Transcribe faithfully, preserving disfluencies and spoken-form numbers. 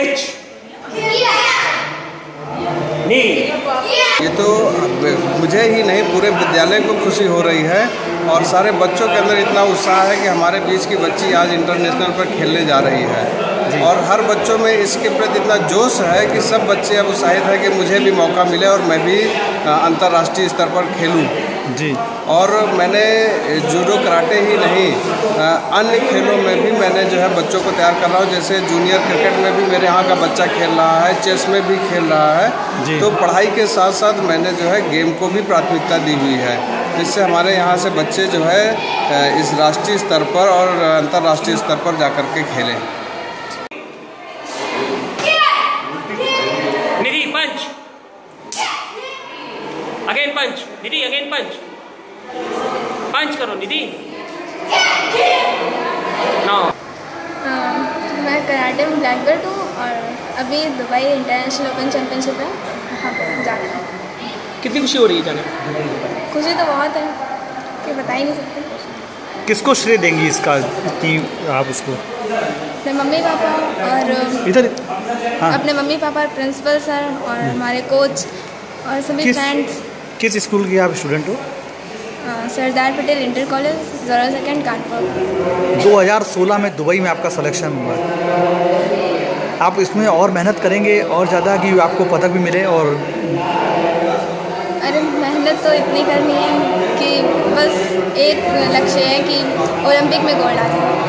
ये तो मुझे ही नहीं पूरे विद्यालय को खुशी हो रही है और सारे बच्चों के अंदर इतना उत्साह है कि हमारे बीच की बच्ची आज इंटरनेशनल पर खेलने जा रही है और हर बच्चों में इसके प्रति इतना जोश है कि सब बच्चे अब उत्साहित है कि मुझे भी मौका मिले और मैं भी अंतर्राष्ट्रीय स्तर पर खेलूं जी। और मैंने जूडो कराटे ही नहीं अन्य खेलों में भी मैंने जो है बच्चों को तैयार कर रहा हूँ। जैसे जूनियर क्रिकेट में भी मेरे यहाँ का बच्चा खेल रहा है, चेस में भी खेल रहा है। तो पढ़ाई के साथ साथ मैंने जो है गेम को भी प्राथमिकता दी हुई है, जिससे हमारे यहाँ से बच्चे जो है इस राष्ट्रीय स्तर पर और अंतर्राष्ट्रीय स्तर पर जाकर के खेलें। निधि पंच, अगेन पंच, निधि अगेन पंच, पंच करो निधि। नो मैं कराटे में ब्लैक बेल्ट हूँ और अभी दुबई इंटरनेशनल ओपन चैम्पियनशिप है, वहाँ पर जा रही हूँ। कितनी खुशी हो रही है जाने? खुशी तो बहुत है कि बता ही नहीं सकते। किसको श्रेय देंगी इसका इतनी आप उसको? अपने मम्मी पापा और इधर हाँ। अपने मम्मी पापा, प्रिंसिपल सर और हमारे कोच और सभी फ्रेंड्स। किस स्कूल के आप स्टूडेंट हो? सरदार पटेल इंटर कॉलेज, ज़रा सेकेंड, कानपुर। दो हज़ार सोलह में दुबई में आपका सिलेक्शन हुआ है, आप इसमें और मेहनत करेंगे और ज़्यादा कि आपको पदक भी मिले? और अरे मेहनत तो इतनी करनी है कि बस एक लक्ष्य है कि ओलंपिक में गोल्ड आ जाए।